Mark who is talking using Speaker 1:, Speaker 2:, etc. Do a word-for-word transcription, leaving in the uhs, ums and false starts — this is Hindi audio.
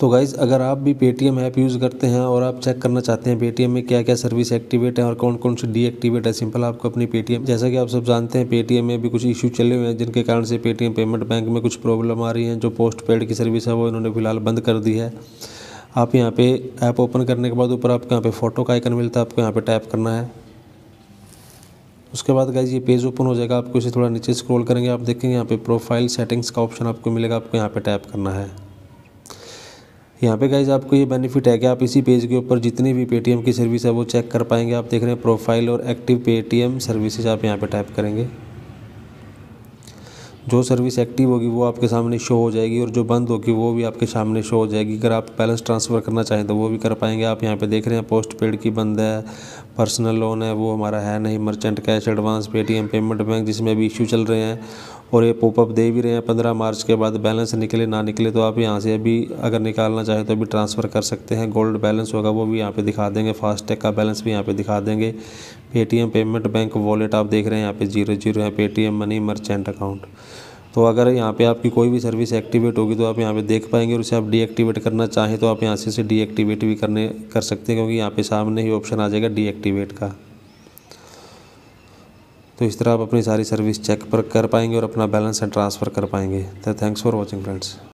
Speaker 1: तो गाइज़ अगर आप भी पेटीएम ऐप यूज़ करते हैं और आप चेक करना चाहते हैं पेटीएम में क्या क्या सर्विस एक्टिवेट है और कौन कौन सी डीएक्टिवेट है, सिंपल आपको अपनी पेटीएम, जैसा कि आप सब जानते हैं पेटीएम में भी कुछ इशू चले हुए हैं जिनके कारण से पेटीएम पेमेंट बैंक में कुछ प्रॉब्लम आ रही है। जो पोस्ट पेड की सर्विस है वो इन्होंने फिलहाल बंद कर दी है। आप यहाँ पे ऐप ओपन करने के बाद ऊपर आपको यहाँ पे फ़ोटो का आइकन मिलता है, आपको यहाँ पे टैप करना है। उसके बाद गाइज ये पेज ओपन हो जाएगा, आपको इसे थोड़ा नीचे स्क्रॉल करेंगे, आप देखेंगे यहाँ पे प्रोफाइल सेटिंग्स का ऑप्शन आपको मिलेगा, आपको यहाँ पे टैप करना है। यहाँ पे गाइज आपको ये बेनिफिट है कि आप इसी पेज के ऊपर जितनी भी पेटीएम की सर्विस है वो चेक कर पाएंगे। आप देख रहे हैं प्रोफाइल और एक्टिव पेटीएम सर्विसेज, आप यहाँ पे टैप करेंगे। जो सर्विस एक्टिव होगी वो आपके सामने शो हो जाएगी और जो बंद होगी वो भी आपके सामने शो हो जाएगी। अगर आप बैलेंस ट्रांसफ़र करना चाहें तो वो भी कर पाएंगे। आप यहाँ पे देख रहे हैं पोस्ट पेड की बंद है, पर्सनल लोन है वो हमारा है नहीं, merchant cash advance, Paytm payment bank जिसमें अभी इशू चल रहे हैं और ये पॉपअप दे भी रहे हैं पंद्रह मार्च के बाद बैलेंस निकले ना निकले तो आप यहाँ से अभी अगर निकालना चाहें तो अभी ट्रांसफ़र कर सकते हैं। गोल्ड बैलेंस होगा वो भी यहाँ पे दिखा देंगे, फास्टैग का बैलेंस भी यहाँ पे दिखा देंगे। पेटीएम पेमेंट बैंक वॉलेट आप देख रहे हैं यहाँ पे जीरो जीरो है, पेटीएम मनी मर्चेंट अकाउंट। तो अगर यहाँ पे आपकी कोई भी सर्विस एक्टिवेट होगी तो आप यहाँ पे देख पाएंगे और उसे आप डीएक्टिवेट करना चाहें तो आप यहाँ से इसे डीएक्टिवेट भी करने कर सकते हैं, क्योंकि यहाँ पे सामने ही ऑप्शन आ जाएगा डीएक्टिवेट का। तो इस तरह आप अपनी सारी सर्विस चेक पर कर पाएंगे और अपना बैलेंस ट्रांसफ़र कर पाएंगे। तो थैंक्स फॉर वॉचिंग फ्रेंड्स।